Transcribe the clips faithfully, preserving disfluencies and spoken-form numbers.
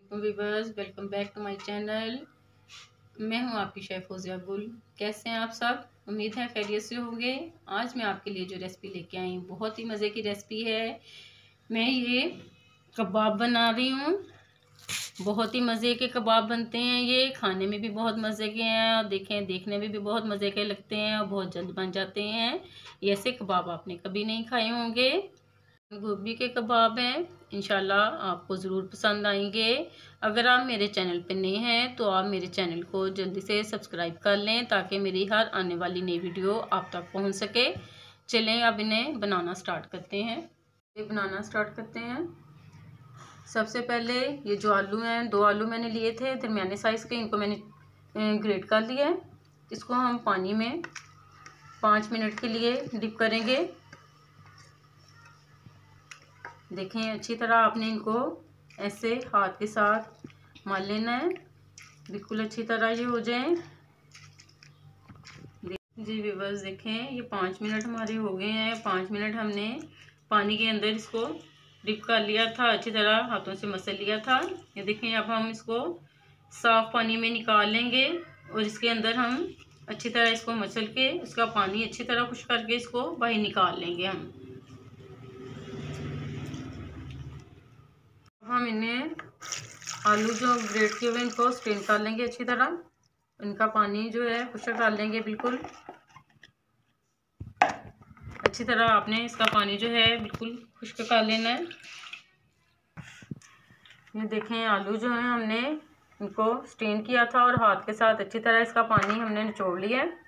वालेकुम viewers, welcome back to my channel. मैं हूं आपकी शेफ़ फौजिया गुल। कैसे हैं आप सब? उम्मीद है खैरियत से होंगे। आज मैं आपके लिए जो रेसिपी लेके आई हूँ बहुत ही मज़े की रेसिपी है। मैं ये कबाब बना रही हूँ। बहुत ही मज़े के कबाब बनते हैं, ये खाने में भी बहुत मज़े के हैं और देखें देखने में भी बहुत मज़े के लगते हैं और बहुत जल्द बन जाते हैं। ऐसे कबाब आपने कभी नहीं खाए होंगे। गोभी के कबाब हैं, इंशाल्लाह आपको ज़रूर पसंद आएंगे। अगर आप मेरे चैनल पर नए हैं तो आप मेरे चैनल को जल्दी से सब्सक्राइब कर लें ताकि मेरी हर आने वाली नई वीडियो आप तक पहुंच सके। चलें अब इन्हें बनाना स्टार्ट करते हैं। ये बनाना स्टार्ट करते हैं। सबसे पहले ये जो आलू हैं, दो आलू मैंने लिए थे दरमियाने साइज़ के, इनको मैंने ग्रेट कर लिया है। इसको हम पानी में पाँच मिनट के लिए डिप करेंगे। देखें अच्छी तरह आपने इनको ऐसे हाथ के साथ मल लेना है, बिल्कुल अच्छी तरह ये हो जाए। जी व्यूअर्स, देखें ये पाँच मिनट हमारे हो गए हैं। पाँच मिनट हमने पानी के अंदर इसको डिप कर लिया था, अच्छी तरह हाथों से मसल लिया था। ये देखें अब हम इसको साफ़ पानी में निकाल लेंगे और इसके अंदर हम अच्छी तरह इसको मसल के इसका पानी अच्छी तरह खुश करके इसको बाहर निकाल लेंगे। हम हम इन्हें आलू जो ग्रेट किए हुए इनको स्ट्रेन कर लेंगे अच्छी तरह। इनका पानी जो है खुश्क कर लेंगे बिल्कुल अच्छी तरह। आपने इसका पानी जो है बिल्कुल खुश्क कर लेना है। ये देखें आलू जो है हमने इनको स्ट्रेन किया था और हाथ के साथ अच्छी तरह इसका पानी हमने निचोड़ लिया है।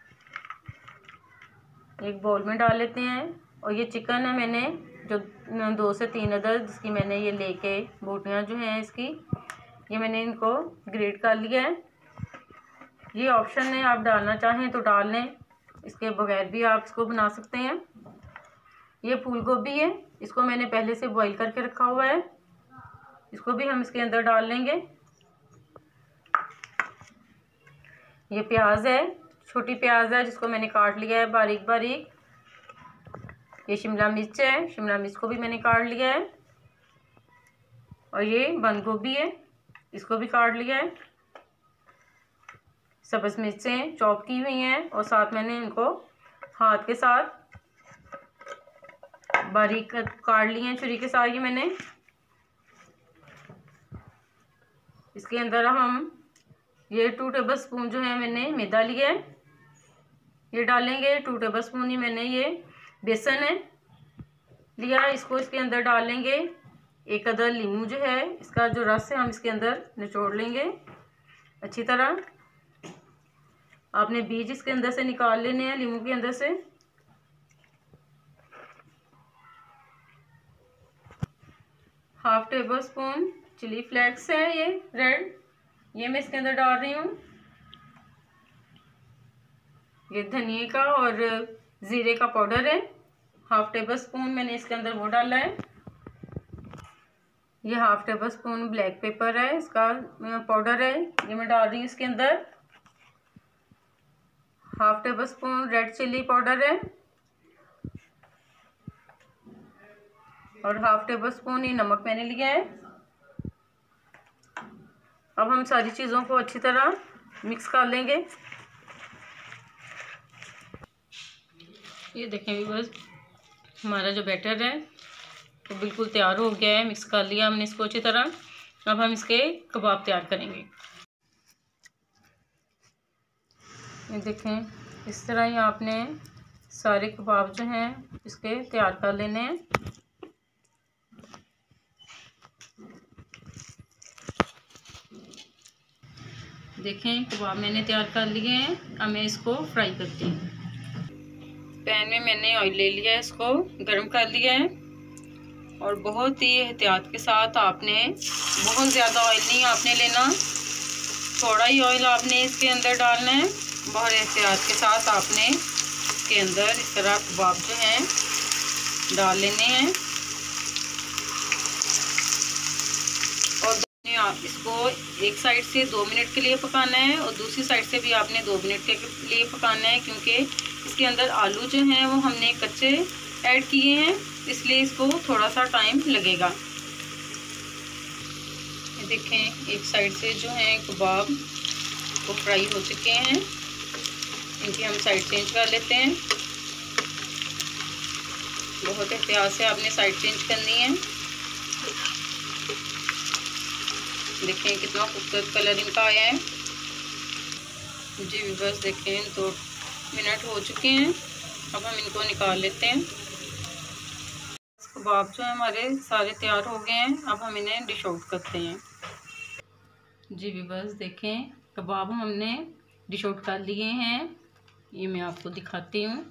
एक बाउल में डाल लेते हैं। और ये चिकन है, मैंने जो दो से तीन अदद जिसकी मैंने ये लेके बोटियाँ जो हैं इसकी, ये मैंने इनको ग्रेट कर लिया है। ये ऑप्शन है, आप डालना चाहें तो डाल लें, इसके बगैर भी आप इसको बना सकते हैं। ये फूल गोभी है, इसको मैंने पहले से बॉईल करके रखा हुआ है, इसको भी हम इसके अंदर डाल लेंगे। ये प्याज है, छोटी प्याज है जिसको मैंने काट लिया है बारीक बारीक। ये शिमला मिर्च है, शिमला मिर्च को भी मैंने काट लिया है। और ये बंद गोभी है, इसको भी काट लिया है। सब्ज़ मिर्चें चॉप की हुई हैं और साथ मैंने इनको हाथ के साथ बारीक काट लिए हैं छुरी के साथ। ये मैंने इसके अंदर हम ये टू टेबल स्पून जो है मैंने मैदा लिया है, ये डालेंगे। टू टेबल स्पून ही मैंने ये बेसन है लिया, इसको इसके अंदर डालेंगे। एक अदर लीमू जो है इसका जो रस है हम इसके अंदर निचोड़ लेंगे अच्छी तरह। आपने बीज इसके अंदर से निकाल लेने हैं लीमू के अंदर से। Half tablespoon chilli flakes है ये रेड, ये मैं इसके अंदर डाल रही हूँ। ये धनिए का और ज़ीरे का पाउडर है, हाफ टेबल स्पून मैंने इसके अंदर वो डाला है। ये half tablespoon black pepper है, इसका पाउडर है, ये मैं डाल रही हूँ इसके अंदर। Half tablespoon red chilli powder है और हाफ टेबल स्पून ये नमक मैंने लिया है। अब हम सारी चीज़ों को अच्छी तरह मिक्स कर लेंगे। ये देखें बस हमारा जो बैटर है तो बिल्कुल तैयार हो गया है, मिक्स कर लिया हमने इसको अच्छी तरह। अब हम इसके कबाब तैयार करेंगे। ये देखें इस तरह ही आपने सारे कबाब जो हैं इसके तैयार कर लेने हैं। देखें कबाब मैंने तैयार कर लिए हैं। अब मैं इसको फ्राई करती हूँ। पैन में मैंने ऑयल ले लिया है, इसको गर्म कर लिया है और बहुत ही एहतियात के साथ आपने, बहुत ज़्यादा ऑयल नहीं आपने लेना, थोड़ा ही ऑयल आपने इसके अंदर डालना है। बहुत एहतियात के साथ आपने इसके अंदर इस तरह कबाब जो हैं डाल लेने हैं। और आप इसको एक साइड से दो मिनट के लिए पकाना है और दूसरी साइड से भी आपने दो मिनट के लिए पकाना है, क्योंकि इसके अंदर आलू जो हैं वो हमने कच्चे ऐड किए हैं, इसलिए इसको थोड़ा सा टाइम लगेगा। ये देखें एक साइड से जो है कबाब वो फ्राई हो चुके हैं, इनकी हम साइड चेंज कर लेते हैं। बहुत एहतियात से आपने साइड चेंज करनी है। देखें कितना खूबसूरत कलर इनका आया है जी। बस देखें दो मिनट हो चुके हैं, अब हम इनको निकाल लेते हैं। कबाब जो है हमारे सारे तैयार हो गए हैं, अब हम इन्हें डिश आउट करते हैं जी। बस देखें कबाब हमने डिश आउट कर लिए हैं, ये मैं आपको दिखाती हूँ।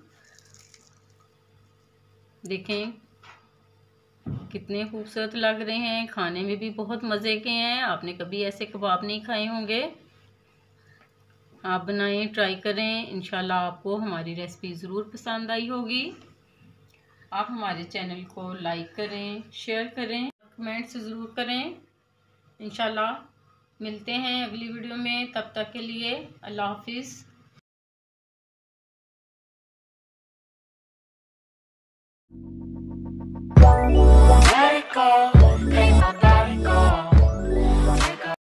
देखें कितने खूबसूरत लग रहे हैं, खाने में भी बहुत मज़े के हैं। आपने कभी ऐसे कबाब नहीं खाए होंगे, आप बनाएं, ट्राई करें। इंशाल्लाह आपको हमारी रेसिपी ज़रूर पसंद आई होगी। आप हमारे चैनल को लाइक करें, शेयर करें, कमेंट्स ज़रूर करें। इंशाल्लाह मिलते हैं अगली वीडियो में, तब तक के लिए अल्लाह हाफिज़।